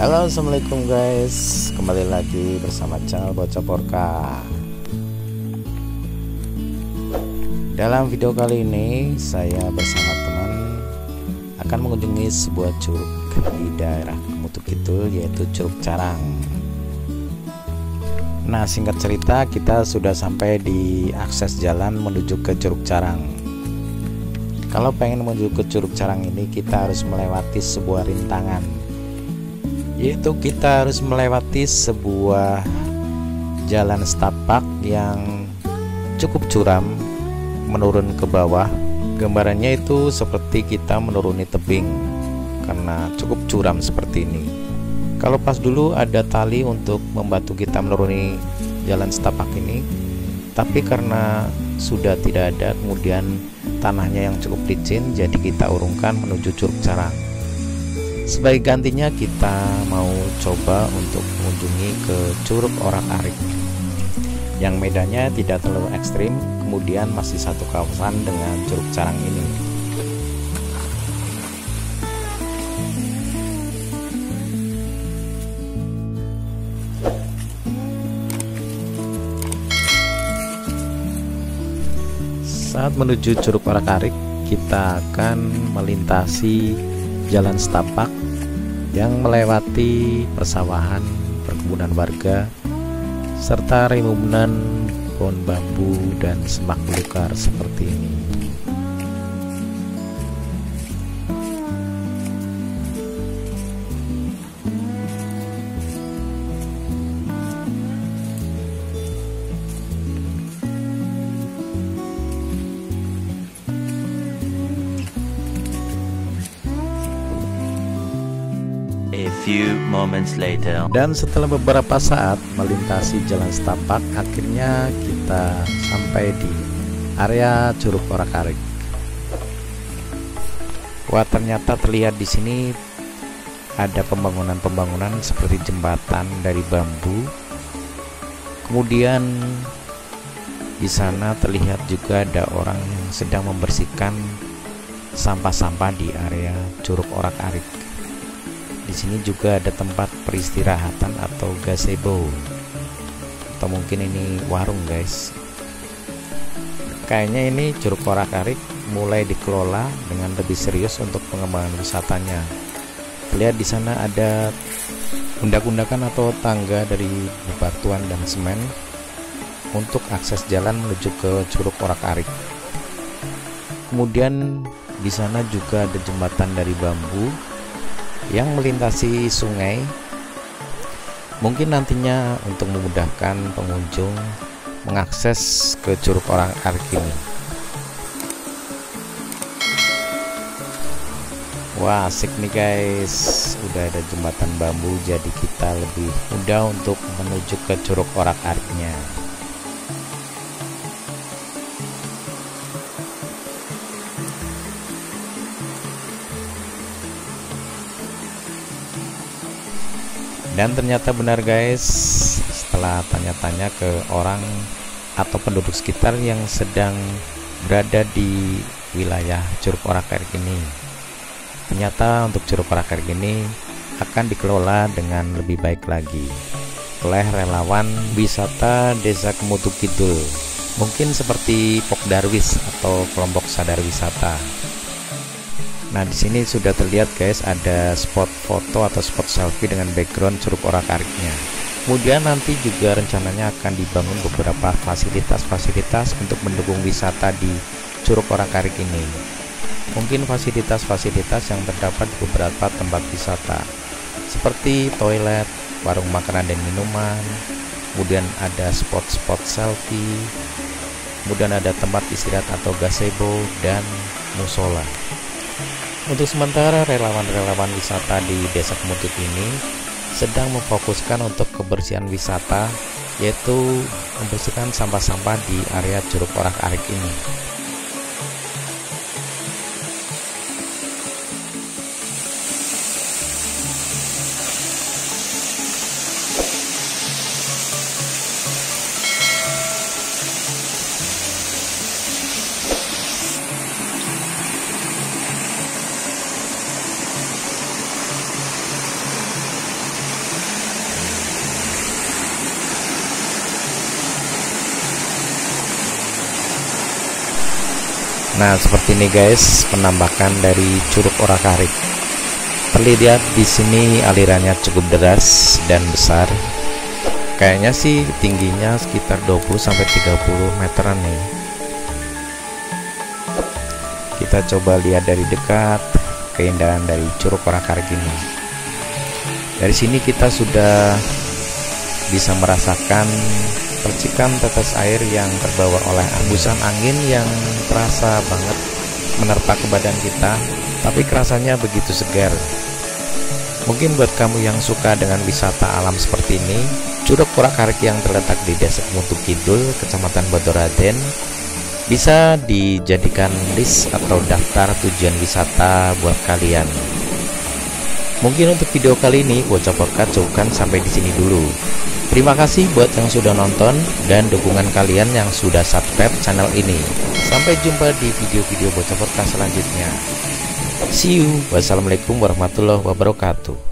Halo, assalamualaikum guys. Kembali lagi bersama channel Bocah Porka. Dalam video kali ini saya bersama teman akan mengunjungi sebuah curug di daerah Kemutuk Kidul, yaitu Curug Carang. Nah, singkat cerita, kita sudah sampai di akses jalan menuju ke Curug Carang. Kalau pengen menuju ke Curug Carang ini, kita harus melewati sebuah rintangan, yaitu kita harus melewati sebuah jalan setapak yang cukup curam menurun ke bawah. Gambarannya itu seperti kita menuruni tebing karena cukup curam seperti ini. Kalau pas dulu ada tali untuk membantu kita menuruni jalan setapak ini, tapi karena sudah tidak ada, kemudian tanahnya yang cukup licin, jadi kita urungkan menuju Curug Carang. Sebagai gantinya kita mau coba untuk mengunjungi ke Curug Orak-Arik yang medannya tidak terlalu ekstrim, kemudian masih satu kawasan dengan Curug Carang ini. Saat menuju Curug Orak-Arik, kita akan melintasi jalan setapak yang melewati persawahan, perkebunan warga, serta rimbunan pohon bambu dan semak belukar seperti ini. A few moments later. Dan setelah beberapa saat melintasi jalan setapak, akhirnya kita sampai di area Curug Orak-Arik. Wah, ternyata terlihat di sini ada pembangunan-pembangunan seperti jembatan dari bambu. Kemudian di sana terlihat juga ada orang yang sedang membersihkan sampah-sampah di area Curug Orak-Arik. Di sini juga ada tempat peristirahatan atau gazebo, atau mungkin ini warung guys. Kayaknya ini Curug Orak-Arik mulai dikelola dengan lebih serius untuk pengembangan wisatanya. Lihat di sana ada undak-undakan atau tangga dari bebatuan dan semen untuk akses jalan menuju ke Curug Orak-Arik. Kemudian di sana juga ada jembatan dari bambu yang melintasi sungai, mungkin nantinya untuk memudahkan pengunjung mengakses ke Curug Orak-Arik ini. Wah, asik nih guys, udah ada jembatan bambu, jadi kita lebih mudah untuk menuju ke Curug Orak-Ariknya. Dan ternyata benar guys, setelah tanya-tanya ke orang atau penduduk sekitar yang sedang berada di wilayah Curug Orak-Arik ini, ternyata untuk Curug Orak-Arik ini akan dikelola dengan lebih baik lagi oleh relawan wisata Desa Kemutuk Kidul, mungkin seperti Pok Darwis atau kelompok sadar wisata. Nah, di sini sudah terlihat guys, ada spot foto atau spot selfie dengan background Curug Orak-Ariknya. Kemudian nanti juga rencananya akan dibangun beberapa fasilitas-fasilitas untuk mendukung wisata di Curug Orak-Arik ini. Mungkin fasilitas-fasilitas yang terdapat di beberapa tempat wisata, seperti toilet, warung makanan dan minuman, kemudian ada spot-spot selfie, kemudian ada tempat istirahat atau gazebo dan musola. Untuk sementara, relawan-relawan wisata di Desa Kemutuk ini sedang memfokuskan untuk kebersihan wisata, yaitu membersihkan sampah-sampah di area Curug Orak-Arik ini. Nah, seperti ini guys penampakan dari Curug Orak-Arik. Terlihat di sini alirannya cukup deras dan besar. Kayaknya sih tingginya sekitar 20-30 meteran nih. Kita coba lihat dari dekat keindahan dari Curug Orak-Arik ini. Dari sini kita sudah bisa merasakan percikan tetes air yang terbawa oleh hembusan angin yang terasa banget menerpa ke badan kita, tapi rasanya begitu segar. Mungkin buat kamu yang suka dengan wisata alam seperti ini, Curug Orak-Arik yang terletak di Desa Kemutu Kidul, Kecamatan Badoraden, bisa dijadikan list atau daftar tujuan wisata buat kalian. Mungkin untuk video kali ini Bocah Podcast cukupkan sampai di sini dulu. Terima kasih buat yang sudah nonton dan dukungan kalian yang sudah subscribe channel ini. Sampai jumpa di video-video Bocah Podcast selanjutnya. See you. Wassalamualaikum warahmatullahi wabarakatuh.